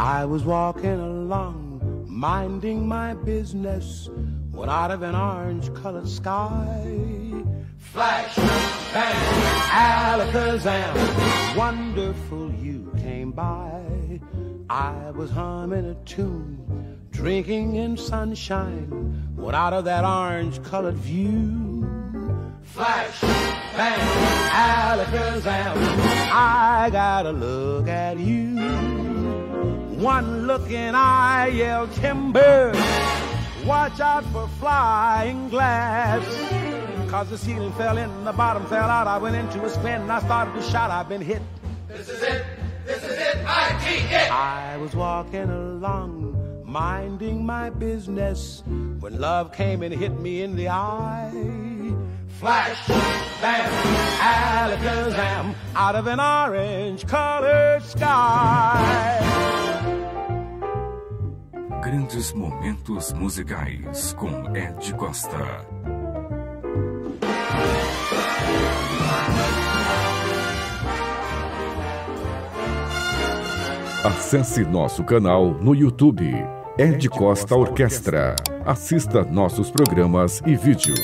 I was walking along, minding my business, when out of an orange-colored sky, flash, bang, alakazam, wonderful you came by. I was humming a tune, drinking in sunshine, when out of that orange-colored view, flash, bang, alakazam, I gotta look at you. One look and I yelled timber, watch out for flying glass. Cause the ceiling fell in, the bottom fell out. I went into a spin and I started to shout, I've been hit. This is it, I-T-it. I was walking along, minding my business, when love came and hit me in the eye. Flash, bam, alakazam, out of an orange-colored sky. Grandes momentos musicais com Ed Costa. Acesse nosso canal no YouTube, Ed Costa Orquestra. Assista nossos programas e vídeos.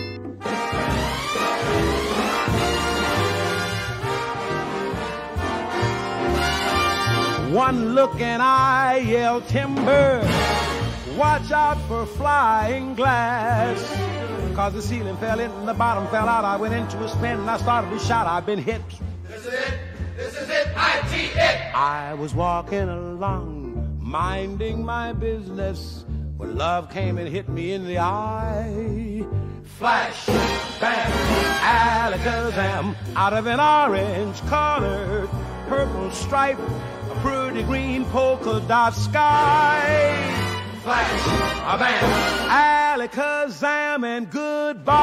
One look and I yelled timber, watch out for flying glass. Cause the ceiling fell in and the bottom fell out. I went into a spin and I started to shout, I've been hit. This is it, I-T-it. I was walking along, minding my business, when love came and hit me in the eye. Flash, bam, alakazam, out of an orange-colored purple stripe, a pretty green polka dot sky. Flash, a bam, alakazam, and goodbye.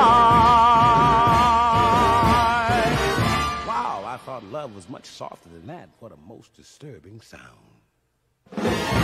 Wow, I thought love was much softer than that. What a most disturbing sound.